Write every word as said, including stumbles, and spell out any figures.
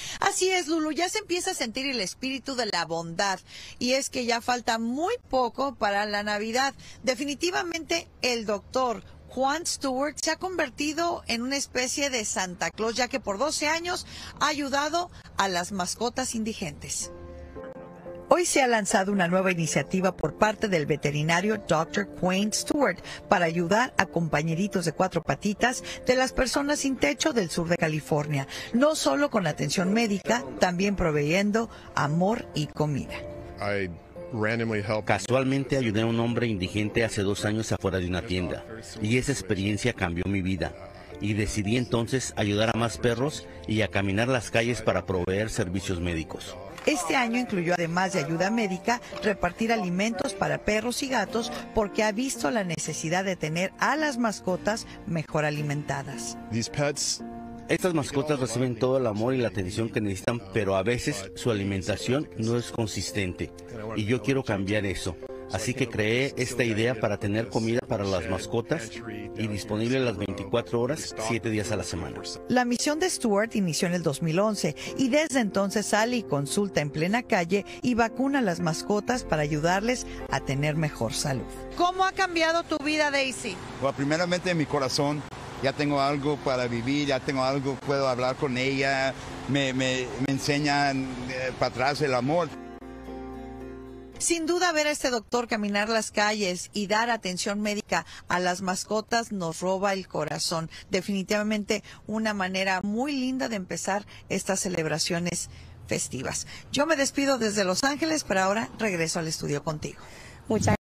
Así es, Lulu, ya se empieza a sentir el espíritu de la bondad y es que ya falta muy poco para la Navidad. Definitivamente el doctor Juan Stewart se ha convertido en una especie de Santa Claus, ya que por doce años ha ayudado a las mascotas indigentes. Hoy se ha lanzado una nueva iniciativa por parte del veterinario doctor Juan Stewart para ayudar a compañeritos de cuatro patitas de las personas sin techo del sur de California, no solo con atención médica, también proveyendo amor y comida. Casualmente ayudé a un hombre indigente hace dos años afuera de una tienda y esa experiencia cambió mi vida. Y decidí entonces ayudar a más perros y a caminar las calles para proveer servicios médicos. Este año incluyó, además de ayuda médica, repartir alimentos para perros y gatos porque ha visto la necesidad de tener a las mascotas mejor alimentadas. Estas mascotas reciben todo el amor y la atención que necesitan, pero a veces su alimentación no es consistente. Y yo quiero cambiar eso. Así que creé esta idea para tener comida para las mascotas y disponible las veinticuatro horas, siete días a la semana. La misión de Stewart inició en el dos mil once y desde entonces sale y consulta en plena calle y vacuna a las mascotas para ayudarles a tener mejor salud. ¿Cómo ha cambiado tu vida, Daisy? Bueno, primeramente en mi corazón. Ya tengo algo para vivir, ya tengo algo, puedo hablar con ella, me, me, me enseñan eh, para atrás el amor. Sin duda, ver a este doctor caminar las calles y dar atención médica a las mascotas nos roba el corazón. Definitivamente una manera muy linda de empezar estas celebraciones festivas. Yo me despido desde Los Ángeles, pero ahora regreso al estudio contigo. Muchas